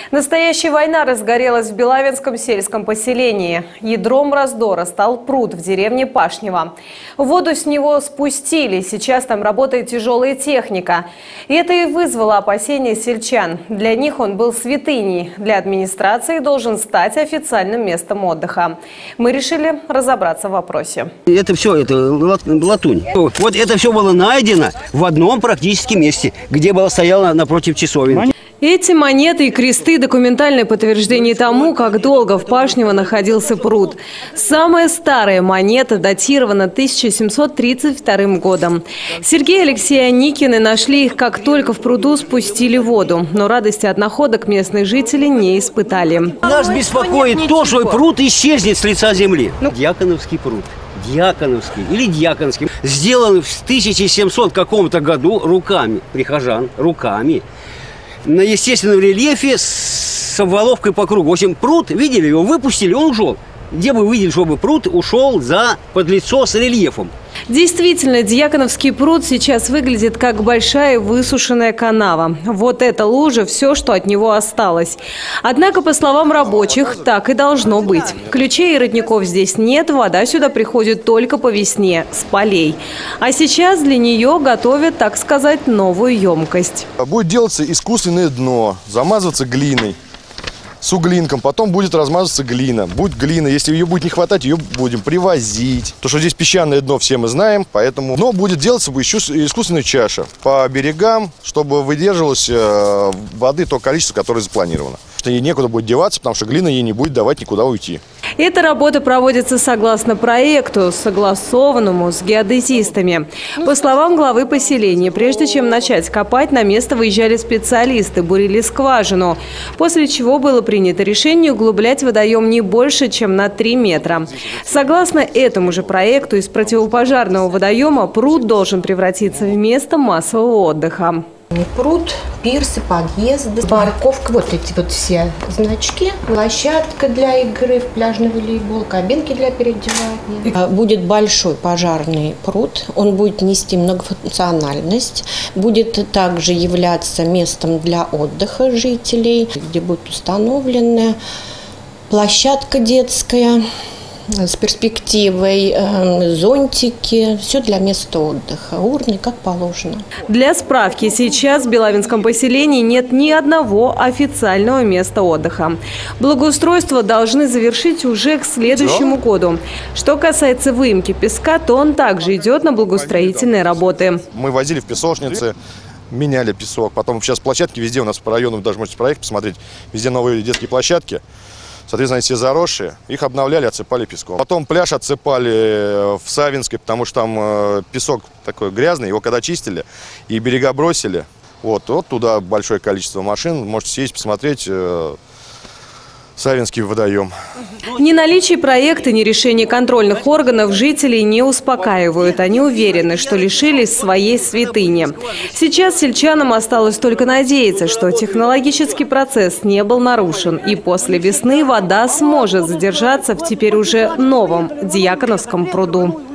Настоящая война разгорелась в Белавинском сельском поселении. Ядром раздора стал пруд в деревне Пашнево. Воду с него спустили. Сейчас там работает тяжелая техника. И это и вызвало опасения сельчан. Для них он был святыней. Для администрации должен стать официальным местом отдыха. Мы решили разобраться в вопросе. Это все, это латунь. Вот это все было найдено в одном практически месте, где стояло напротив часовен. Эти монеты и кресты – документальное подтверждение тому, как долго в Пашнево находился пруд. Самая старая монета датирована 1732 годом. Сергей и Алексей Аникины нашли их, как только в пруду спустили воду. Но радости от находок местные жители не испытали. Нас беспокоит то, что пруд исчезнет с лица земли. Дьяконовский пруд. Дьяконовский или Дьяконский. Сделан в 1700 каком-то году руками прихожан, руками. На естественном рельефе с обваловкой по кругу. В общем, пруд, видели его, выпустили, он ушел. Где бы вы видели, чтобы пруд ушел за подлицо с рельефом? Действительно, Дьяконовский пруд сейчас выглядит как большая высушенная канава. Вот эта лужа – все, что от него осталось. Однако, по словам рабочих, так и должно быть. Ключей и родников здесь нет, вода сюда приходит только по весне, с полей. А сейчас для нее готовят, так сказать, новую емкость. Будет делаться искусственное дно, замазываться глиной. С углинком, потом будет размазываться глина. Будет глина, если ее будет не хватать, ее будем привозить. То, что здесь песчаное дно, все мы знаем, поэтому дно будет делаться еще искусственная чаша по берегам, чтобы выдерживалось воды то количество, которое запланировано. Что ей некуда будет деваться, потому что глина ей не будет давать никуда уйти. Эта работа проводится согласно проекту, согласованному с геодезистами. По словам главы поселения, прежде чем начать копать, на место выезжали специалисты, бурили скважину, после чего было принято решение углублять водоем не больше, чем на 3 метра. Согласно этому же проекту, из противопожарного водоема пруд должен превратиться в место массового отдыха. Пруд, пирсы, подъезды, парковка, вот эти вот все значки, площадка для игры в пляжный волейбол, кабинки для переодевания. Будет большой пожарный пруд, он будет нести многофункциональность, будет также являться местом для отдыха жителей, где будет установлена площадка детская с перспективой, зонтики, все для места отдыха, урны, как положено. Для справки, сейчас в Белавинском поселении нет ни одного официального места отдыха. Благоустройство должны завершить уже к следующему году. Что касается выемки песка, то он также идет на благоустроительные работы. Мы возили в песочницы, меняли песок. Потом сейчас площадки везде у нас по району, даже можете проект посмотреть, везде новые детские площадки. Соответственно, они все заросшие, их обновляли, отсыпали песком. Потом пляж отсыпали в Савинской, потому что там песок такой грязный, его когда чистили и берега бросили, вот туда большое количество машин, можете съездить, посмотреть Савинский водоем. Ни наличие проекта, ни решение контрольных органов жителей не успокаивают. Они уверены, что лишились своей святыни. Сейчас сельчанам осталось только надеяться, что технологический процесс не был нарушен. И после весны вода сможет задержаться в теперь уже новом Дьяконовском пруду.